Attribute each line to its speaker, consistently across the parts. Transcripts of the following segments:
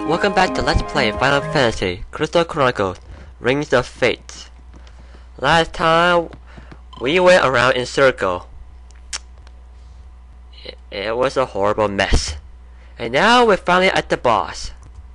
Speaker 1: Welcome back to Let's Play Final Fantasy Crystal Chronicles Rings of Fate. Last time we went around in circle. It was a horrible mess. And now we're finally at the boss.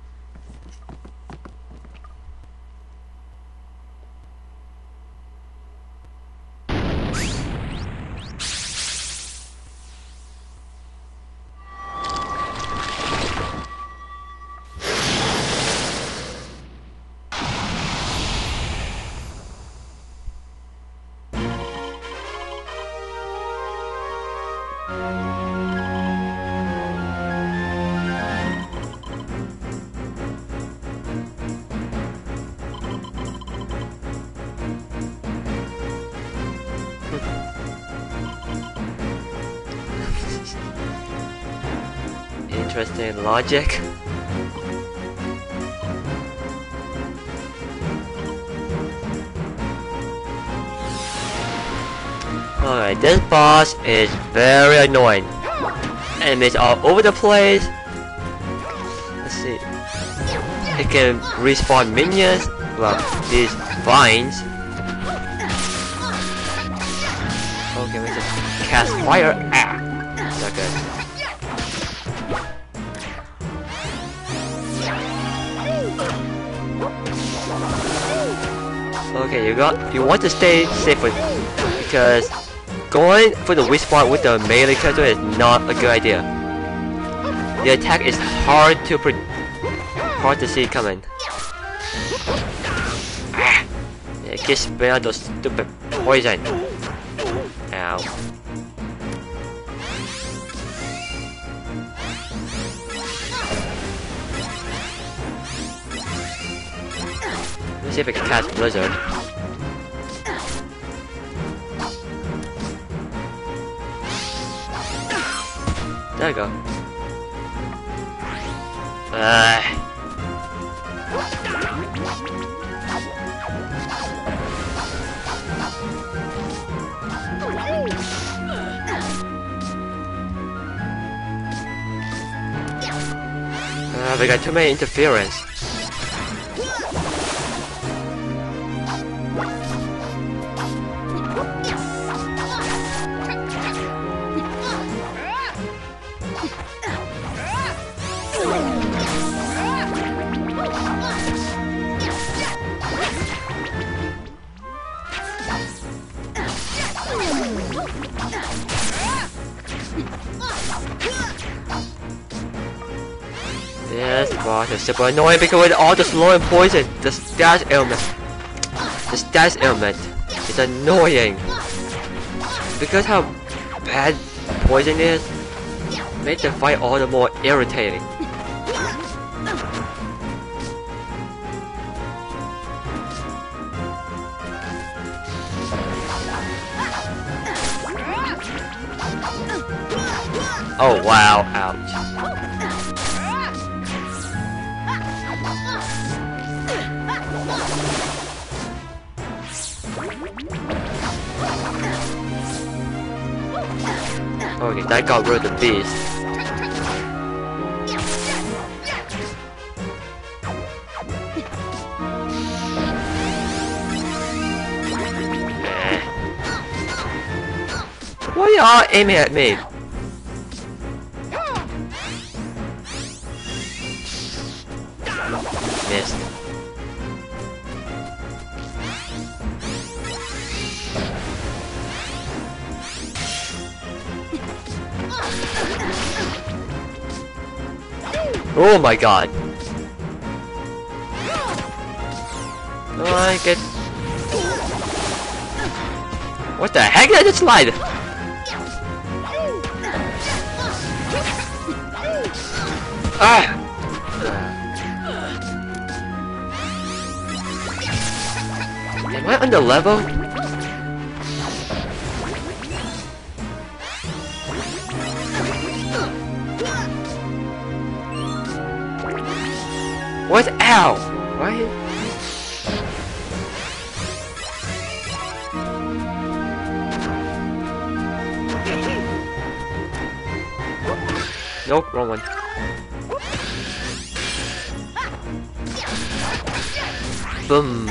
Speaker 1: Interesting logic. Alright, this boss is very annoying. Enemies all over the place. Let's see. It can respawn minions. Well, these vines. Okay, we just cast fire. Ah! Not good. Okay, you want to stay safe with, because going for the weak spot with the melee character is not a good idea. The attack is hard to see coming. Ah, it keeps spitting out those stupid poison. Ow. Let's see if I can cast Blizzard. There we go. We got too many interference. This boss is super annoying because with all the slow and poison, the status ailment is annoying. Because how bad poison is, makes the fight all the more irritating. Oh wow, ouch. Okay, that got rid of the beast. Why are y'all aiming at me? Missed. Oh my god. I get... What the heck did I just slide? Ah! Am I under level? What? Ow! Why? Nope, wrong one. Boom.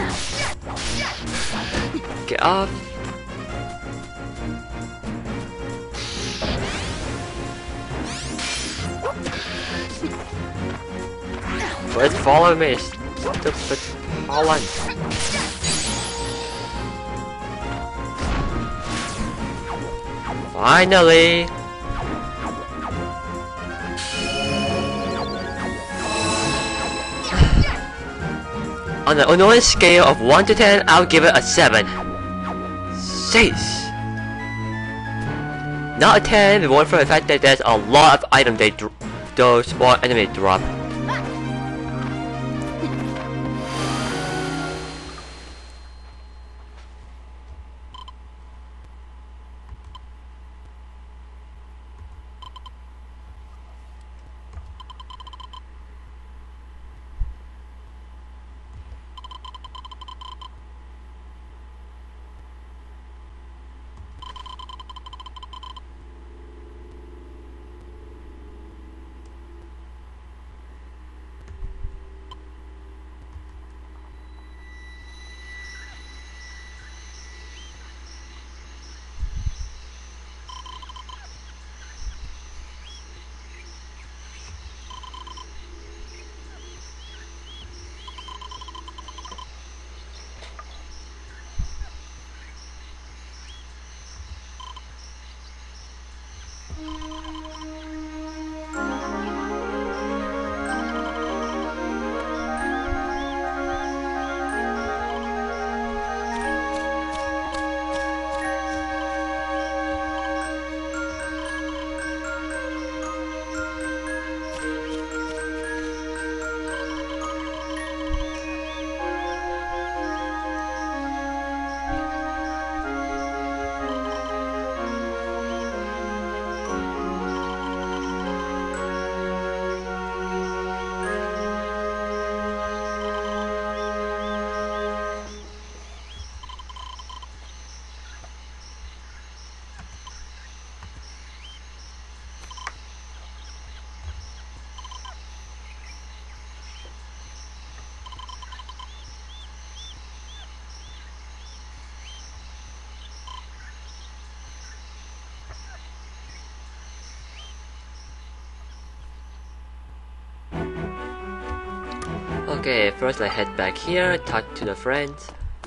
Speaker 1: Get off. First follow me, stupid Holland. Finally! On the annoying scale of 1 to 10, I'll give it a 7. 6. Not a 10, but one for the fact that there's a lot of items those small enemies drop. Okay, first I head back here, talk to the friends.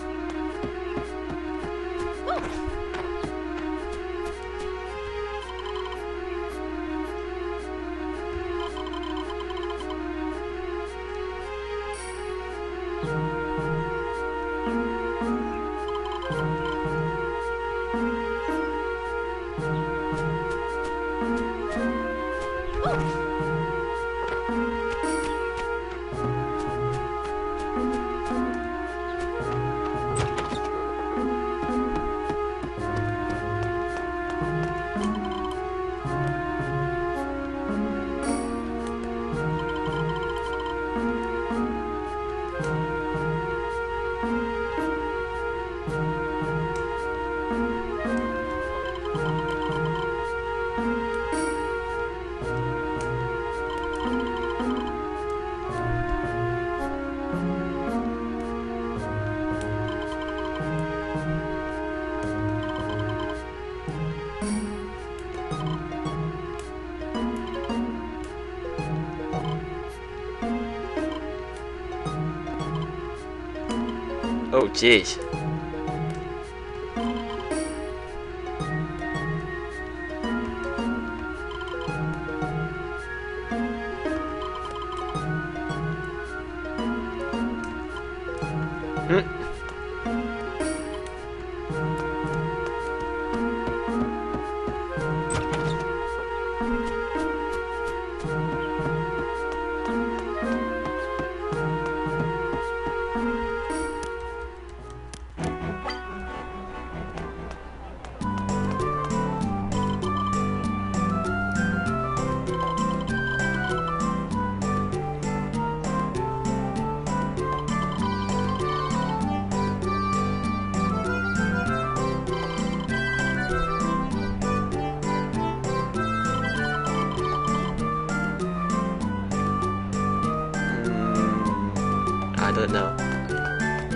Speaker 1: Oh jeez. I don't know.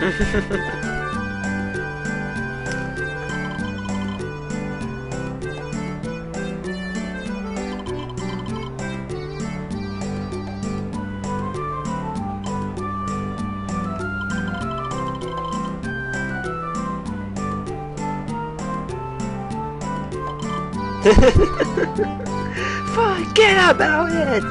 Speaker 1: Forget about it!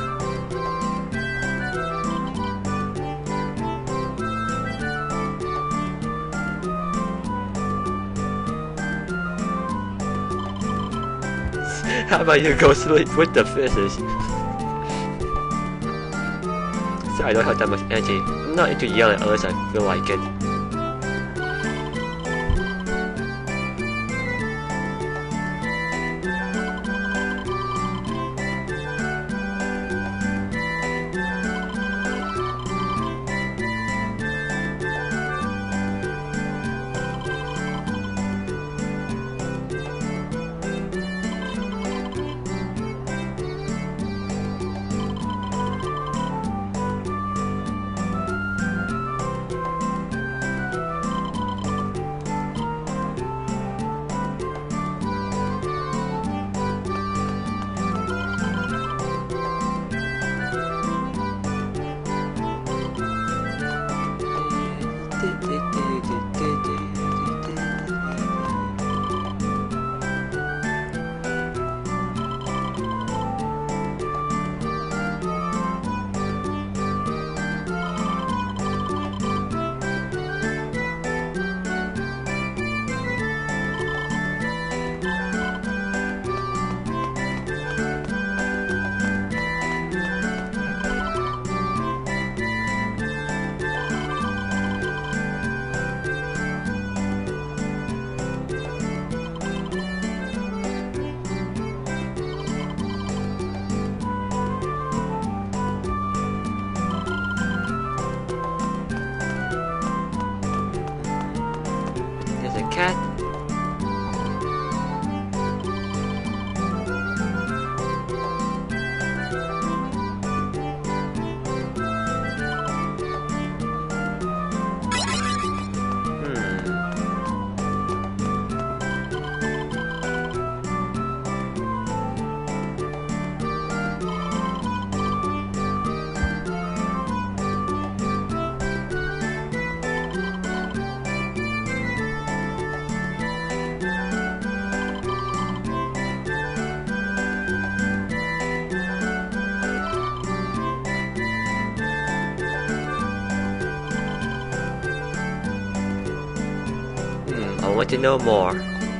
Speaker 1: How about you go sleep with the fishes? So I don't have that much energy. I'm not into yelling unless I feel like it. Cat. I want to know more.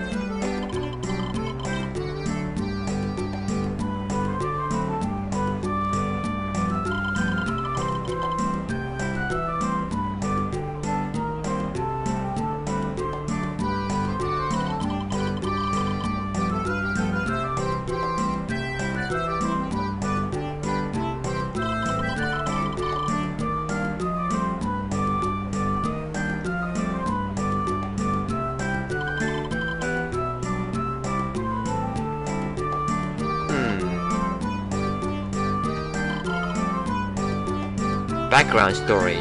Speaker 1: Background story.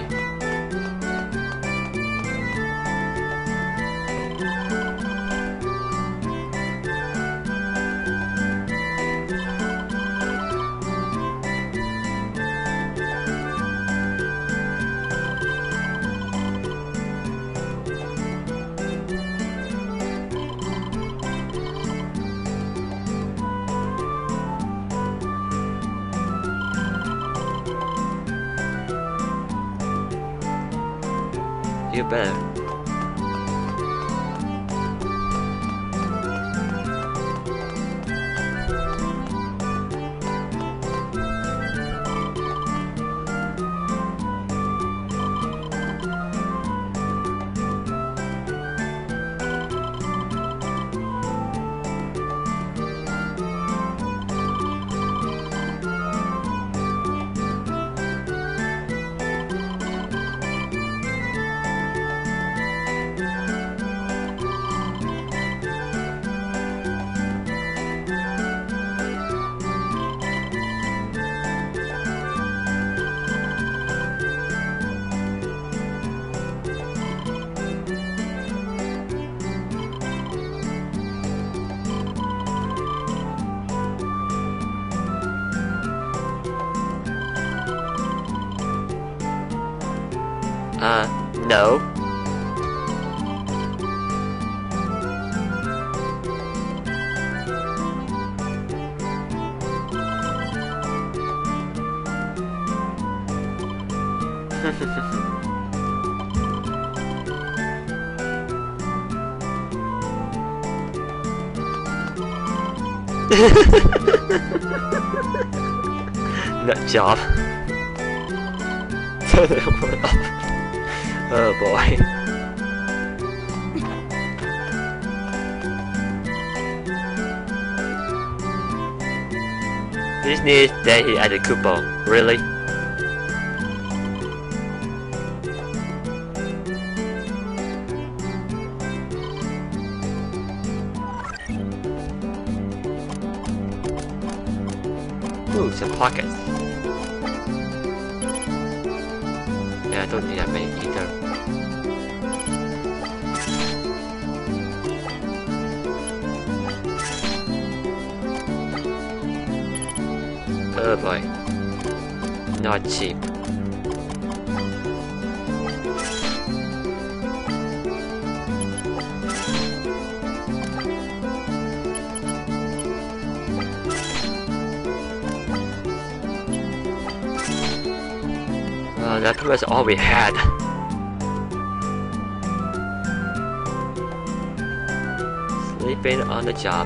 Speaker 1: You better. No. Nut job. Oh boy. This needs that he added coupon. Really? Ooh, some pockets. Yeah, I don't need that many either. Oh boy. Not cheap. That was all we had. Sleeping on the job.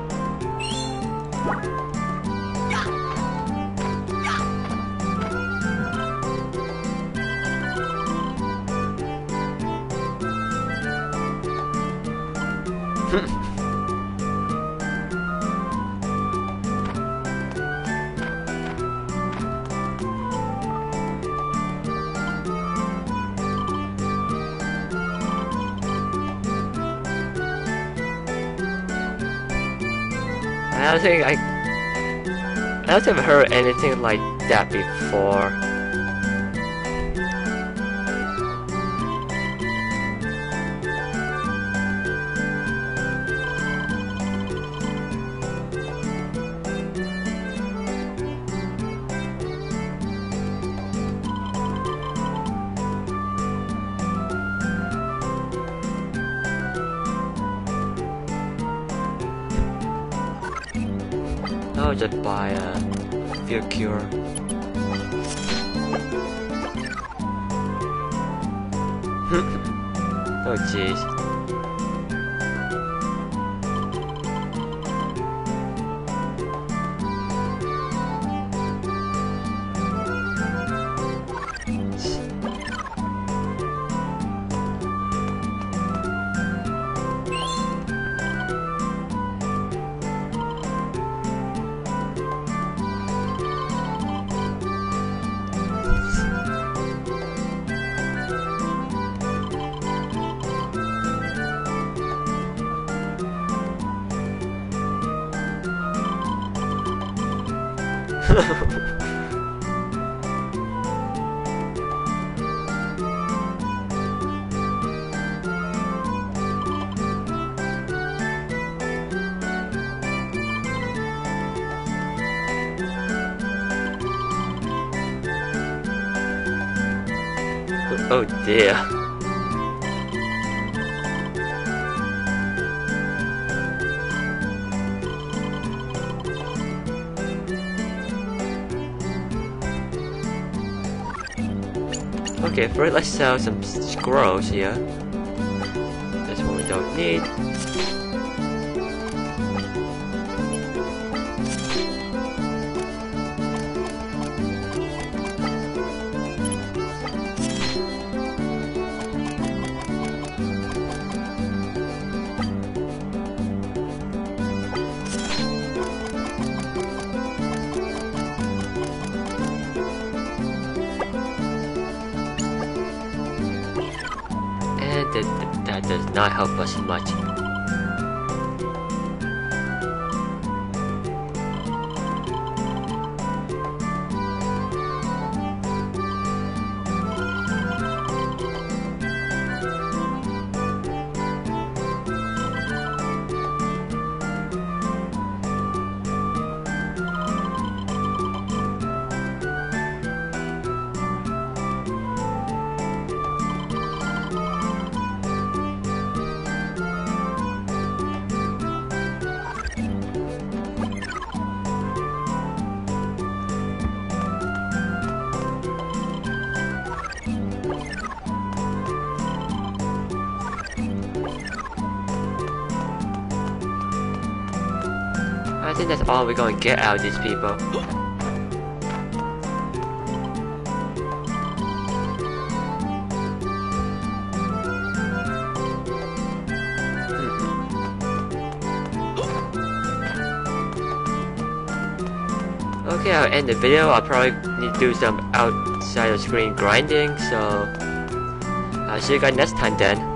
Speaker 1: I don't think I've heard anything like that before. I'll just buy a fear cure. Oh jeez. Oh dear. Okay, first let's sell some squirrels here. This one we don't need. That does not help us much. I think that's all we're gonna get out of these people. Okay, I'll end the video. I'll probably need to do some outside of screen grinding, so I'll see you guys next time then.